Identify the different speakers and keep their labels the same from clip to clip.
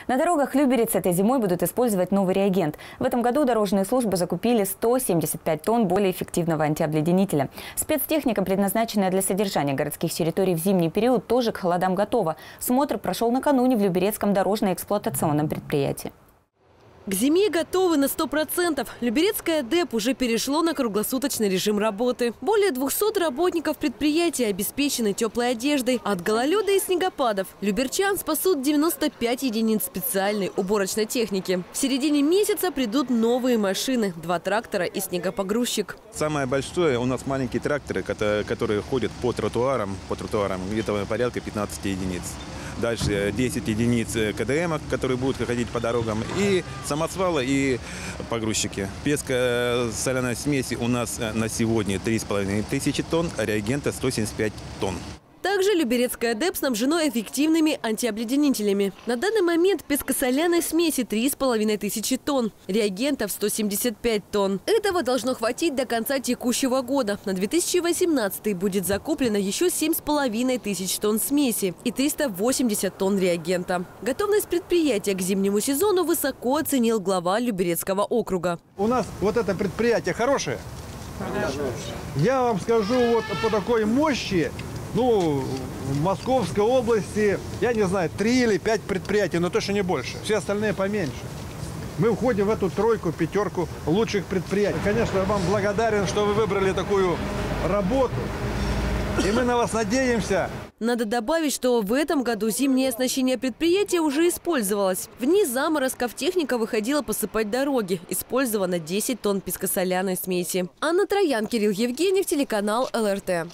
Speaker 1: На дорогах Люберец этой зимой будут использовать новый реагент. В этом году дорожные службы закупили 175 тонн более эффективного антиобледенителя. Спецтехника, предназначенная для содержания городских территорий в зимний период, тоже к холодам готова. Смотр прошел накануне в Люберецком дорожно-эксплуатационном предприятии.
Speaker 2: К зиме готовы на 100%. Люберецкое ДЭП уже перешло на круглосуточный режим работы. Более 200 работников предприятия обеспечены теплой одеждой от гололеда и снегопадов. Люберчан спасут 95 единиц специальной уборочной техники. В середине месяца придут новые машины, 2 трактора и снегопогрузчик.
Speaker 3: Самое большое у нас маленькие тракторы, которые ходят по тротуарам где-то порядка 15 единиц. Дальше 10 единиц КДМ, которые будут ходить по дорогам, и самосвалы, и погрузчики. Песко-соляной смеси у нас на сегодня 3500 тонн, а реагента 175 тонн.
Speaker 2: Также Люберецкое ДЭП снабжено эффективными антиобледенителями. На данный момент песко-соляной смеси 3500 тонн, реагентов 175 тонн. Этого должно хватить до конца текущего года. На 2018 будет закуплено еще 7500 тонн смеси и 380 тонн реагента. Готовность предприятия к зимнему сезону высоко оценил глава Люберецкого округа.
Speaker 4: У нас вот это предприятие хорошее. Я вам скажу, вот по такой мощи, в Московской области, я не знаю, 3 или 5 предприятий, но точно не больше. Все остальные поменьше. Мы входим в эту тройку, 5 лучших предприятий. Конечно, я вам благодарен, что вы выбрали такую работу. И мы на вас надеемся.
Speaker 2: Надо добавить, что в этом году зимнее оснащение предприятия уже использовалось. В дни заморозков техника выходила посыпать дороги. Использовано 10 тонн пескосоляной смеси. Анна Троян, Кирилл Евгеньев, телеканал ЛРТ.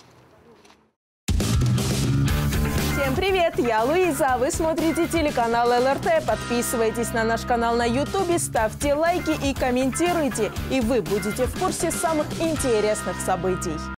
Speaker 5: Всем привет! Я Луиза, а вы смотрите телеканал ЛРТ. Подписывайтесь на наш канал на YouTube, ставьте лайки и комментируйте. И вы будете в курсе самых интересных событий.